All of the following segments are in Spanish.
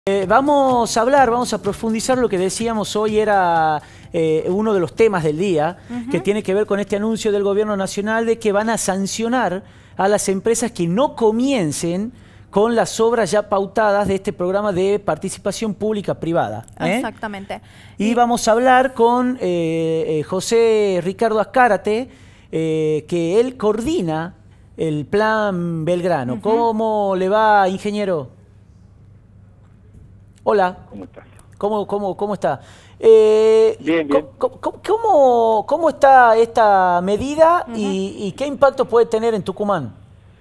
Vamos a profundizar lo que decíamos hoy, era uno de los temas del día, que tiene que ver con este anuncio del gobierno nacional de que van a sancionar a las empresas que no comiencen con las obras ya pautadas de este programa de participación pública-privada. Exactamente. Y vamos a hablar con José Ricardo Azcárate, que él coordina el Plan Belgrano. ¿Cómo le va, ingeniero? Hola. ¿Cómo estás? ¿Cómo está? Bien, bien. ¿Cómo está esta medida y qué impacto puede tener en Tucumán?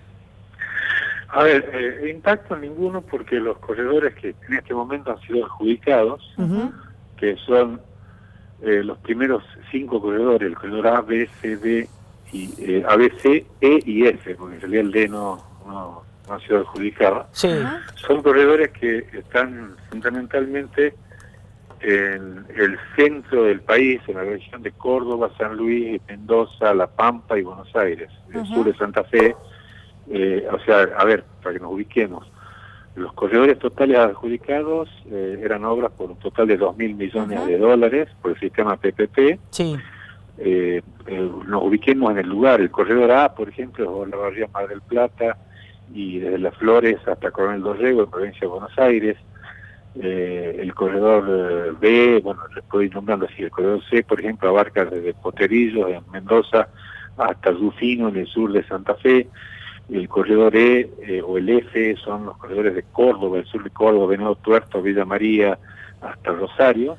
A ver, impacto ninguno porque los corredores que en este momento han sido adjudicados, que son los primeros 5 corredores, el corredor A, B, C, D, y, A, B, C, E y F, porque en realidad el D no ha sido adjudicado. Sí. Son corredores que están fundamentalmente en el centro del país, en la región de Córdoba, San Luis, Mendoza, La Pampa y Buenos Aires, el sur de Santa Fe. O sea, a ver, para que nos ubiquemos, los corredores totales adjudicados eran obras por un total de 2.000 millones de dólares por el sistema PPP. Sí. Nos ubiquemos en el lugar, el corredor A, por ejemplo, es la barría Mar del Plata, y desde Las Flores hasta Coronel Dorrego, en provincia de Buenos Aires. El corredor B, bueno, les puedo ir nombrando así, el corredor C, por ejemplo, abarca desde Potrerillos, en Mendoza, hasta Rufino, en el sur de Santa Fe. El corredor E o el F son los corredores de Córdoba, el sur de Córdoba, Venado Tuerto, Villa María, hasta Rosario.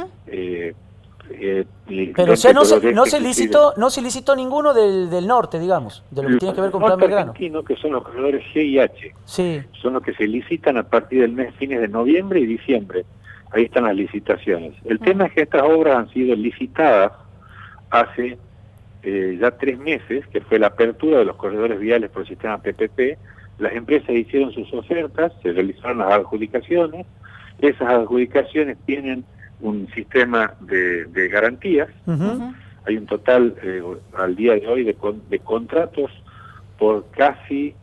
Pero o sea, no se licitó ninguno del norte, digamos, de lo que tiene que ver con Plan Belgrano. Que son los corredores G y H. Sí. Son los que se licitan a partir del mes fines de noviembre y diciembre. Ahí están las licitaciones. El tema es que estas obras han sido licitadas hace ya 3 meses, que fue la apertura de los corredores viales por el sistema PPP. Las empresas hicieron sus ofertas, se realizaron las adjudicaciones. Esas adjudicaciones tienen un sistema de garantías. Hay un total al día de hoy de contratos por casi,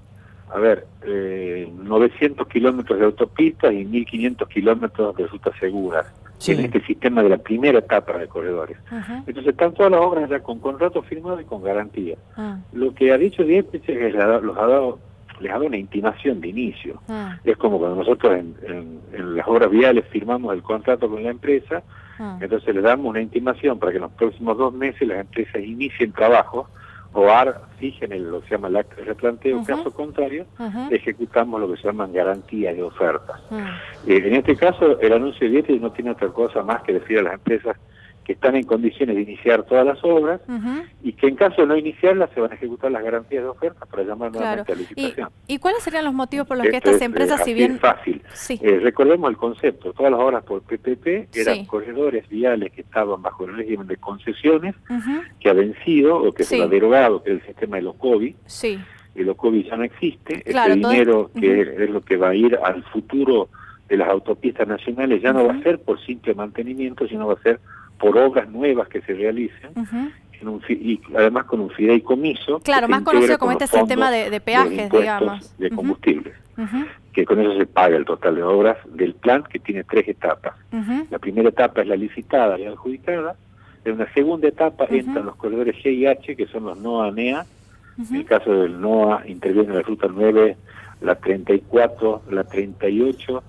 900 kilómetros de autopistas y 1.500 kilómetros de rutas seguras. Sí. En este sistema de la primera etapa de corredores. Entonces están todas las obras ya con contratos firmados y con garantías. Lo que ha dicho Dietrich es que les ha dado una intimación de inicio. Es como cuando nosotros en las obras viales firmamos el contrato con la empresa, entonces le damos una intimación para que en los próximos 2 meses las empresas inicien trabajo o fijen lo que se llama el acto de replanteo. Caso contrario, ejecutamos lo que se llaman garantías de ofertas. En este caso, el anuncio de Dietrich no tiene otra cosa más que decir a las empresas que están en condiciones de iniciar todas las obras y que en caso de no iniciarlas se van a ejecutar las garantías de ofertas para llamar nuevamente a licitación. ¿Y cuáles serían los motivos por los que estas empresas, si bien... fácil. Sí. Recordemos el concepto, todas las obras por PPP eran corredores viales que estaban bajo el régimen de concesiones, que ha vencido o que se ha derogado, que es el sistema de LOCOBI. El LOCOBI ya no existe, este dinero que es lo que va a ir al futuro de las autopistas nacionales ya no va a ser por simple mantenimiento, sino va a ser por obras nuevas que se realicen, y además con un fideicomiso. Claro, más conocido como este sistema de peajes, digamos. De combustibles, que con eso se paga el total de obras del plan, que tiene 3 etapas. La primera etapa es la licitada y adjudicada. En una segunda etapa entran los corredores G y H, que son los NOA-NEA. En el caso del NOA interviene la ruta 9, la 34, la 38,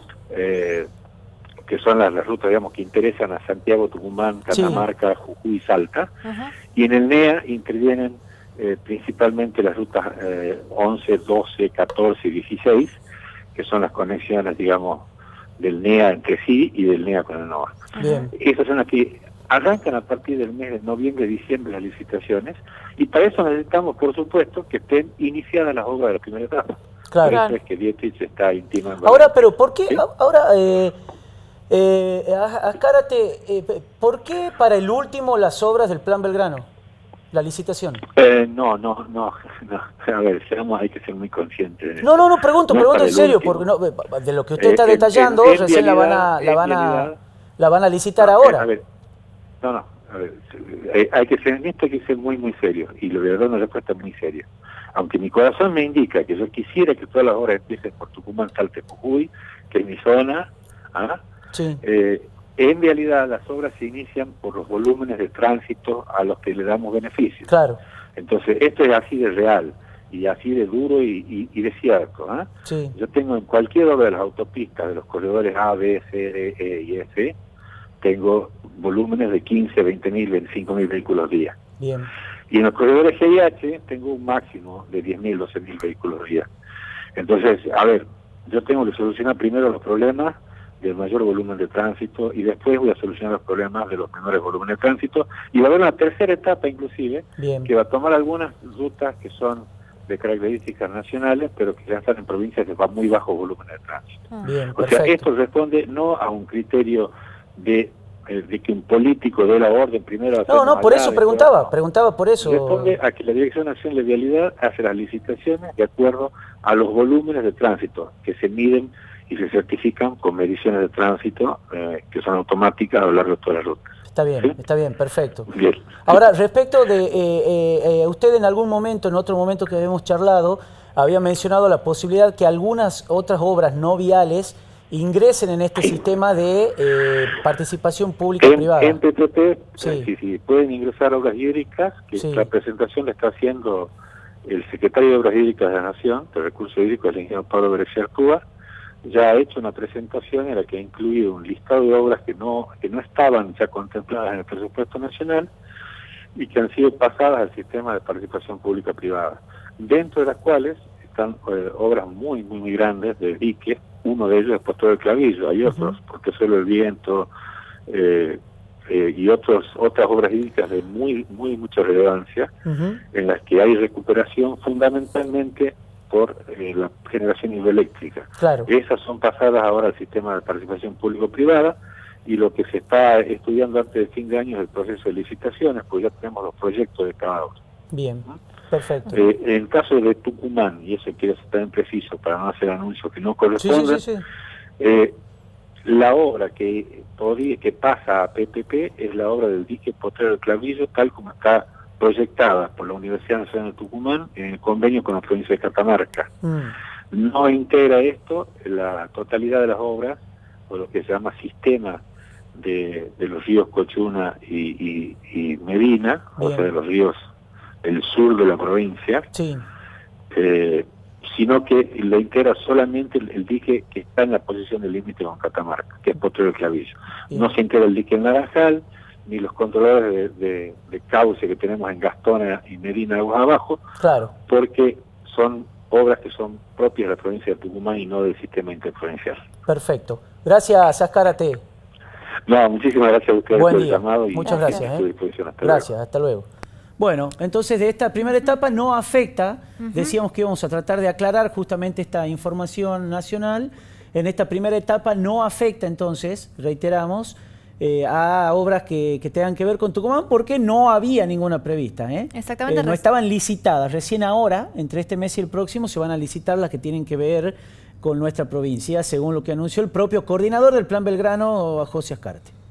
que son las rutas, digamos, que interesan a Santiago, Tucumán, Catamarca, Jujuy y Salta. Y en el NEA intervienen principalmente las rutas 11, 12, 14 y 16, que son las conexiones, digamos, del NEA entre sí y del NEA con el NOA. Esas son las que arrancan a partir del mes de noviembre, diciembre las licitaciones, y para eso necesitamos, por supuesto, que estén iniciadas las obras de la primera etapa. Por eso es que Dietrich está intimando. Ahora, pero ¿por qué? ¿Sí? Ahora, Azcárate, ¿por qué para el último las obras del Plan Belgrano? La licitación. No. A ver, hay que ser muy conscientes. No, pregunto en serio, porque de lo que usted está detallando, recién la van a licitar ahora. A ver, hay que ser en esto, hay que ser muy, muy serio, y lo voy a dar una respuesta muy seria. aunque mi corazón me indica que yo quisiera que todas las obras empiecen por Tucumán, Salta, Jujuy, que es mi zona, sí. En realidad las obras se inician por los volúmenes de tránsito a los que le damos beneficios. Claro. Entonces esto es así de real y así de duro y de cierto. Sí. Yo tengo en cualquier obra de las autopistas, de los corredores A, B, C, D, E y F, tengo volúmenes de 15, 20 mil, 25 mil vehículos día. Bien. Y en los corredores G y H tengo un máximo de 10 mil, 12 mil vehículos día. Entonces, a ver, yo tengo que solucionar primero los problemas del mayor volumen de tránsito y después voy a solucionar los problemas de los menores volúmenes de tránsito y va a haber una tercera etapa inclusive. Bien. Que va a tomar algunas rutas que son de características nacionales pero que ya están en provincias de muy bajo volumen de tránsito. Bien, o sea, esto responde no a un criterio de que un político dé la orden primero. No, por eso preguntaba por eso. Responde a que la Dirección Nacional de Vialidad hace las licitaciones de acuerdo a los volúmenes de tránsito que se miden y se certifican con mediciones de tránsito que son automáticas a lo largo de toda la ruta. Está bien, ¿sí? Está bien, perfecto. Bien. Ahora, respecto de usted en algún momento, en otro momento que habíamos charlado, había mencionado la posibilidad que algunas otras obras no viales ingresen en este sistema de participación pública-privada. En PPP, sí. Sí, pueden ingresar obras hídricas, que la presentación la está haciendo el secretario de Obras Hídricas de la Nación, de Recursos Hídricos, el ingeniero Pablo Berecia Artúa. Ya ha hecho una presentación en la que ha incluido un listado de obras que no estaban ya contempladas en el presupuesto nacional y que han sido pasadas al sistema de participación pública-privada, dentro de las cuales están obras muy grandes de diques. Uno de ellos es Potrero del Clavillo, hay otros, porque solo el viento y otras obras hídricas de mucha relevancia, en las que hay recuperación fundamentalmente por la generación hidroeléctrica. Claro. Esas son pasadas ahora al sistema de participación público-privada y lo que se está estudiando antes de fin de año es el proceso de licitaciones, pues ya tenemos los proyectos de cada obra. Bien, perfecto. En el caso de Tucumán, y eso quiero ser también preciso para no hacer anuncios que no corresponden, la obra que pasa a PPP es la obra del dique Potrero del Clavillo, tal como está proyectada por la Universidad Nacional de Tucumán en el convenio con la provincia de Catamarca. No integra esto la totalidad de las obras, o lo que se llama sistema de los ríos Cochuna y Medina, o sea, de los ríos del sur de la provincia, sino que lo integra solamente el dique que está en la posición del límite con Catamarca, que es Potrero del Clavillo. No se integra el dique en Naranjal, ni los controladores de cauce que tenemos en Gastona y Medina de Aguas Abajo, porque son obras que son propias de la provincia de Tucumán y no del sistema interprovincial. Perfecto. Gracias, Azcárate. No, muchísimas gracias a ustedes por el llamado. Muchas gracias. Gracias, hasta luego. Bueno, entonces de esta primera etapa no afecta, decíamos que íbamos a tratar de aclarar justamente esta información nacional. En esta primera etapa no afecta entonces, reiteramos, a obras que tengan que ver con Tucumán porque no había ninguna prevista. Exactamente. No estaban licitadas. Recién ahora, entre este mes y el próximo, se van a licitar las que tienen que ver con nuestra provincia, según lo que anunció el propio coordinador del Plan Belgrano, José Azcárate.